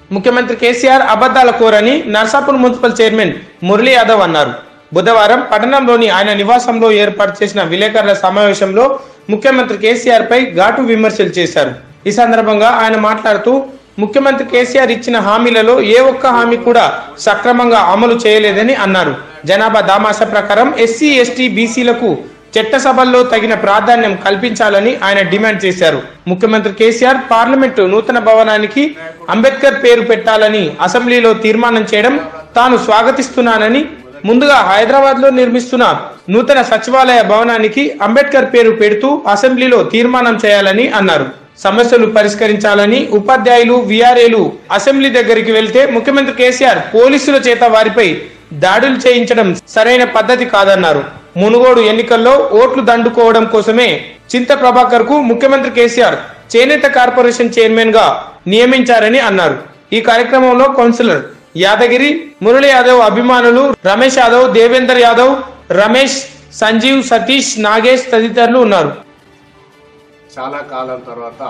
ముఖ్యమంత్రి కేసీఆర్ అబద్ధాల కోరని నర్సాపూర్ మున్సిపల్ చైర్మన్ మురళీ యాదవ్ అన్నారు. బుధవారం పట్టణంలోని ఆయన నివాసంలో ఏర్పాటు చేసిన విలేకరుల సమావేశంలో ముఖ్యమంత్రి కేసీఆర్ పై ఘాటు విమర్శలు చేశారు. ఈ సందర్భంగా ఆయన మాట్లాడుతూ ముఖ్యమంత్రి కేసీఆర్ ఇచ్చిన హామీలలో ఏ ఒక్క హామీ కూడా సక్రమంగా అమలు చేయలేదని అన్నారు. జనాభా దామాషా ప్రకారం ఎస్సీ ఎస్టీ బీసీలకు చట్టసభల్లో తగిన ప్రాధాన్యం కల్పించాలని ఆయన డిమాండ్ చేశారు. ముఖ్యమంత్రి కేసీఆర్ పార్లమెంటు నూతన భవనానికి అంబేద్కర్ పేరు పెట్టాలని అసెంబ్లీలో తీర్మానం చేయడం తాను స్వాగతిస్తున్నానని, ముందుగా హైదరాబాద్ లో నిర్మిస్తున్న నూతన సచివాలయ భవనానికి అంబేద్కర్ పేరు పెడుతూ అసెంబ్లీలో తీర్మానం చేయాలని అన్నారు. సమస్యలు పరిష్కరించాలని ఉపాధ్యాయులు వీఆర్ఏలు అసెంబ్లీ దగ్గరికి వెళ్తే ముఖ్యమంత్రి కేసీఆర్ పోలీసుల చేత వారిపై దాడులు చేయించడం సరైన పద్ధతి కాదన్నారు. మునుగోడు ఎన్నికల్లో ఓట్లు దండుకోవడం కోసమే చింత ప్రభాకర్ కు ముఖ్యమంత్రి కేసీఆర్ చేనేత కార్పొరేషన్ చైర్మన్ గా నియమించారని అన్నారు. ఈ కార్యక్రమంలో కౌన్సిలర్ యాదగిరి, మురళీ యాదవ్ అభిమానులు రమేష్ యాదవ్, దేవేందర్ యాదవ్, రమేష్, సంజీవ్, సతీష్, నాగేష్ తదితరులు ఉన్నారు. చాలా కాలం తర్వాత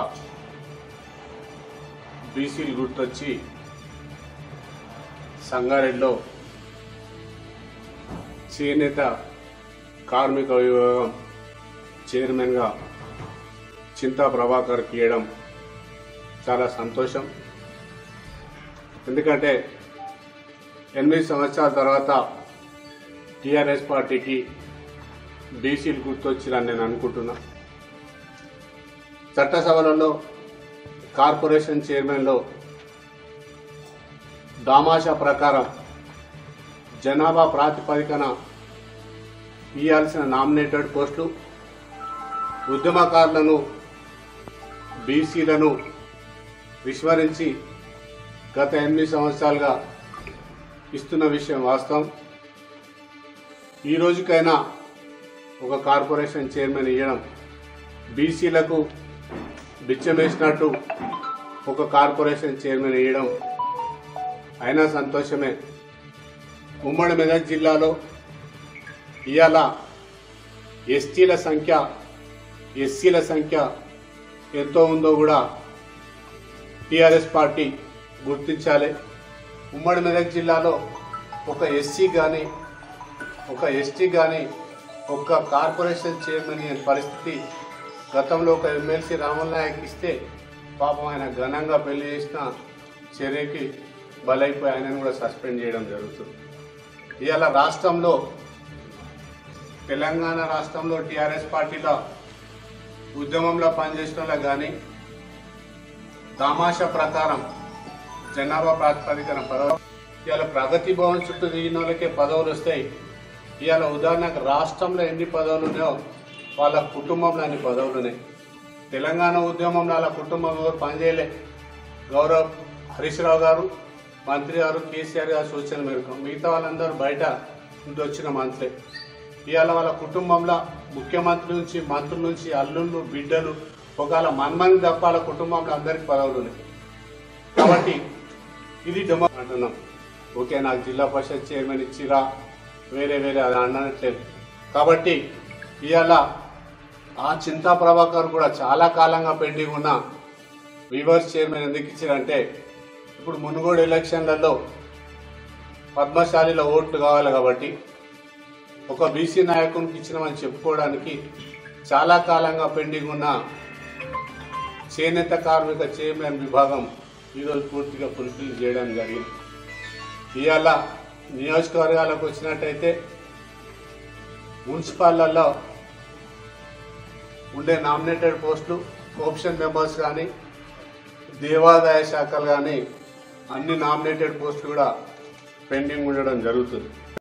బీసీలు గుర్తొచ్చి సంగారెడ్డిలో చేనేత కార్మిక విభాగం చైర్మన్గా చింతా ప్రభాకర్ ఇవ్వడం చాలా సంతోషం. ఎందుకంటే 8 సంవత్సరాల తర్వాత టీఆర్ఎస్ పార్టీకి బీసీలు గుర్తొచ్చిరని నేను అనుకుంటున్నా. చట్టసభలలో కార్పొరేషన్ చైర్మన్లో దామాషా ప్రకారం జనాభా ప్రాతిపదికన ఇవ్వాల్సిన నామినేటెడ్ పోస్టులు, ఉద్యమకారులను బీసీలను విస్మరించి గత 8 సంవత్సరాలుగా ఇస్తున్న విషయం వాస్తవం. ఈ రోజుకైనా ఒక కార్పొరేషన్ చైర్మన్ ఇవ్వడం బీసీలకు బిచ్చమేసినట్టు ఒక కార్పొరేషన్ చైర్మన్ ఇవ్వడం అయినా సంతోషమే. ఉమ్మడి మెదక్ జిల్లాలో ఇవాళ ఎస్టీల సంఖ్య, ఎస్సీల సంఖ్య ఎంతో ఉందో కూడా టీఆర్ఎస్ పార్టీ గుర్తించాలి. ఉమ్మడి మెదక్ జిల్లాలో ఒక ఎస్సీ కానీ ఒక ఎస్టీ కానీ ఒక్క కార్పొరేషన్ చైర్మన్ అనే పరిస్థితి గతంలో ఒక ఎమ్మెల్సీ రాముల్ నాయక్ ఇస్తే పాపం ఆయన ఘనంగా పెళ్లి చేసిన చర్యకి బలైపోయి ఆయనను కూడా సస్పెండ్ చేయడం జరుగుతుంది. ఇవాళ రాష్ట్రంలో, తెలంగాణ రాష్ట్రంలో టీఆర్ఎస్ పార్టీలో ఉద్యమంలో పనిచేసిన వాళ్ళకి కానీ దామాషా ప్రకారం జనాభా ప్రాతిపదికన పదవులు, ఇవాళ ప్రగతి భవన్ చుట్టూ తిరిగిన వాళ్ళకే పదవులు వస్తాయి. ఇవాళ ఉదాహరణకు రాష్ట్రంలో ఎన్ని పదవులు ఉన్నాయో వాళ్ళ కుటుంబంలో అన్ని పదవులు ఉన్నాయి. తెలంగాణ ఉద్యమంలో వాళ్ళ కుటుంబం ఎవరు పనిచేయలే. గౌరవ్ హరీష్ రావు గారు, మంత్రి గారు, కేసీఆర్ గారు సూచన మేరకు మిగతా వాళ్ళందరూ బయట నుండి వచ్చిన మంత్రులే. ఇవాళ వాళ్ళ కుటుంబంలో ముఖ్యమంత్రి నుంచి, మంత్రుల నుంచి, అల్లుళ్ళు, బిడ్డలు, ఒకవేళ మన్మంది తప్ప వాళ్ళ కుటుంబంలో అందరికీ పదవులు ఉన్నాయి. కాబట్టి ఇది అంటున్నాం. ఓకే, నాకు జిల్లా పరిషత్ చైర్మన్ ఇచ్చిరా, వేరే వేరే అది అనట్లేదు. కాబట్టి ఇవాళ ఆ చింతా ప్రభాకర్ కూడా చాలా కాలంగా పెండింగ్ ఉన్న వీవర్స్ చైర్మన్ ఎందుకు ఇచ్చారంటే, ఇప్పుడు మునుగోడు ఎలక్షన్లలో పద్మశాలిలో ఓట్లు కావాలి కాబట్టి ఒక బీసీ నాయకునికి ఇచ్చినామని చెప్పుకోవడానికి చాలా కాలంగా పెండింగ్ ఉన్న చేనేత కార్మిక చైర్మన్ విభాగం ఈరోజు పూర్తిగా ఫుల్ఫిల్ చేయడం జరిగింది. ఇవాళ నియోజకవర్గాలకు వచ్చినట్టయితే మున్సిపాల్లో ఉండే నామినేటెడ్ పోస్టులు, ఆప్షన్ మెంబర్స్ కానీ, దేవాదాయ శాఖలు కానీ అన్ని నామినేటెడ్ పోస్టులు కూడా పెండింగ్ ఉండడం జరుగుతుంది.